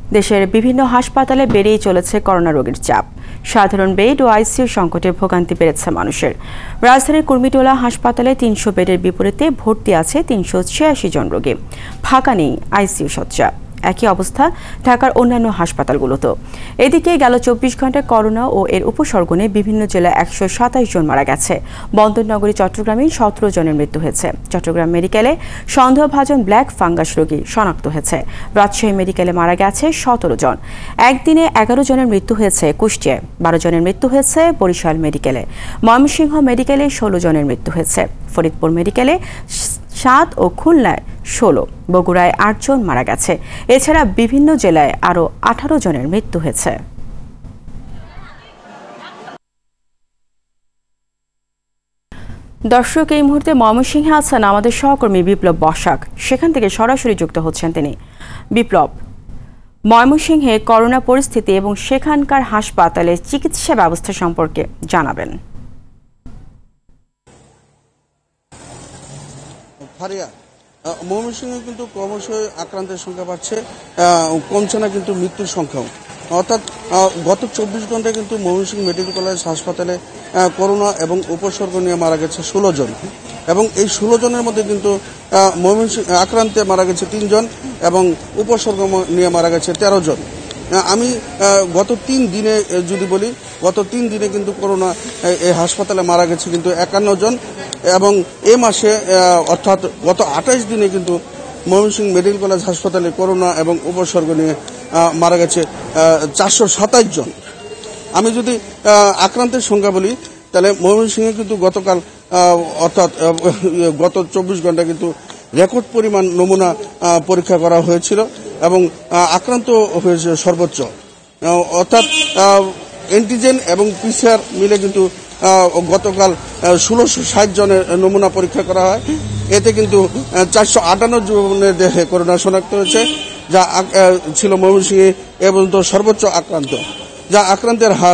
দেশের বিভিন্ন হাসপাতালে বেড়েই চলেছে করোনা রোগীর চাপ। সাধারণ বেড ও আইসিইউ সংকটে ভোগান্তি বেড়েছে মানুষের। রাজধানীর কুর্মিটোলা হাসপাতালে ৩০০ বেডের বিপরীতে ভর্তি আছে ৩৮৬ জন রোগী। ফাঁকা নেই আইসিইউ শয্যা। একই অবস্থা ঢাকার অন্যান্য হাসপাতালগুলোতেও। এদিকে গেল ২৪ ঘন্টায় করোনা ও এর উপসর্গ নিয়ে বিভিন্ন জেলায় ১২৭ জন মারা গেছে। বন্দরনগরী চট্টগ্রামে ১৭ জনের মৃত্যু হয়েছে। চট্টগ্রাম মেডিকেলে সন্দেহভাজন ব্ল্যাক ফাঙ্গাস রোগী শনাক্ত হয়েছে। রাজশাহী মেডিকেলে মারা গেছে ১৭ জন। একদিনে ১১ জনের মৃত্যু হয়েছে কুষ্টিয়ায়, ১২ জনের মৃত্যু হয়েছে বরিশাল মেডিকেলে। ময়মনসিংহ মেডিকেলে ১৬ জনের মৃত্যু হয়েছে। ফরিদপুর মেডিকেলে ৭ ও খুলনায় ১৬, বগুড়ায় ৮ জন মারা গেছে। এছাড়া বিভিন্ন জেলায় আরও ১৮ জনের মৃত্যু হয়েছে। দর্শক, এই মুহূর্তে ময়মনসিংহে আছেন আমাদের সহকর্মী বিপ্লব বসাক। সেখান থেকে সরাসরি যুক্ত হচ্ছেন তিনি। বিপ্লব, ময়মনসিংহে করোনা পরিস্থিতি এবং সেখানকার হাসপাতালে চিকিৎসা ব্যবস্থা সম্পর্কে জানাবেন। ময়মনসিংহে কিন্তু ক্রমশই আক্রান্তের সংখ্যা বাড়ছে, কমছে না কিন্তু মৃত্যুর সংখ্যাও। অর্থাৎ গত ২৪ ঘন্টায় কিন্তু ময়মনসিংহ মেডিকেল কলেজ হাসপাতালে করোনা এবং উপসর্গ নিয়ে মারা গেছে ১৬ জন, এবং এই ১৬ জনের মধ্যে কিন্তু ময়মনসিংহ আক্রান্তে মারা গেছে ৩ জন এবং উপসর্গ নিয়ে মারা গেছে ১৩ জন। আমি গত ৩ দিনে যদি বলি, গত ৩ দিনে কিন্তু করোনা এই হাসপাতালে মারা গেছে কিন্তু ৫১ জন, এবং এ মাসে অর্থাৎ গত ২৮ দিনে কিন্তু ময়মনসিংহ মেডিকেল কলেজ হাসপাতালে করোনা এবং উপসর্গ নিয়ে মারা গেছে ৪২৭ জন। আমি যদি আক্রান্তের সংখ্যা বলি, তাহলে ময়মনসিংহে কিন্তু গতকাল অর্থাৎ গত ২৪ ঘন্টা কিন্তু রেকর্ড পরিমাণ নমুনা পরীক্ষা করা হয়েছিল এবং আক্রান্ত হয়েছে সর্বোচ্চ। অর্থাৎ অ্যান্টিজেন এবং পিসিআর মিলে কিন্তু গতকাল ১৬৬০ জনের নমুনা পরীক্ষা করা হয়। এতে কিন্তু ৪৫৮ জনের দেহে করোনা শনাক্ত হয়েছে, যা ছিল ময়মনসিংহে এ পর্যন্ত সর্বোচ্চ আক্রান্ত, যা আক্রান্তের হার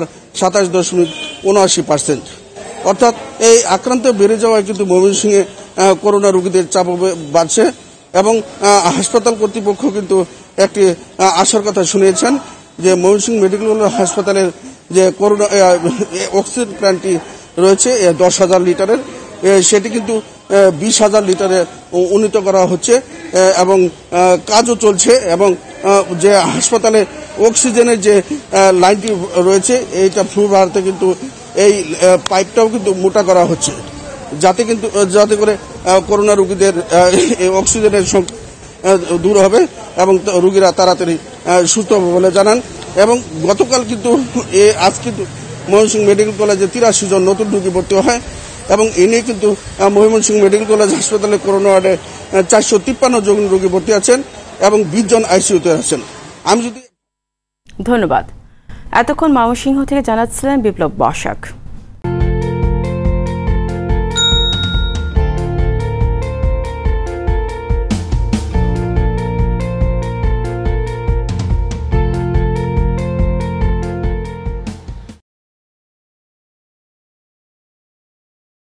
২৭.৭৯%। অর্থাৎ এই আক্রান্ত বেড়ে যাওয়ায় কিন্তু ময়মনসিংহে করোনা রোগীদের চাপ বাড়ছে, এবং হাসপাতাল কর্তৃপক্ষ কিন্তু একটি আশার কথা শুনিয়েছেন যে ময়মনসিংহ মেডিকেল কলেজ হাসপাতালের যে করোনা অক্সিজেন প্ল্যান্টটি রয়েছে ১০,০০০ লিটারের, সেটি কিন্তু ২০,০০০ লিটারে উন্নীত করা হচ্ছে এবং কাজও চলছে, এবং যে হাসপাতালে অক্সিজেনের যে লাইনটি রয়েছে এইটা ফ্লু বাড়াতে কিন্তু এই পাইপটাও কিন্তু মোটা করা হচ্ছে, যাতে করে করোনা রোগীদের অক্সিজেনের দূর হবে এবং রোগীরা তাড়াতাড়ি সুস্থ হবে বলে জানান। এবং গতকাল কিন্তু আজ কিন্তু ময়মনসিংহ মেডিকেল কলেজে ৮৩ জন নতুন রোগী ভর্তি হয়, এবং এ নিয়ে কিন্তু ময়মনসিংহ মেডিকেল কলেজ হাসপাতালে করোনা ওয়ার্ডে ৪৫৩ জন রোগী ভর্তি আছেন এবং ২০ জন আইসিইউতে আছেন। ধন্যবাদ। এতক্ষণ ময়মনসিংহ থেকে জানাচ্ছিলেন বিপ্লব বসাক।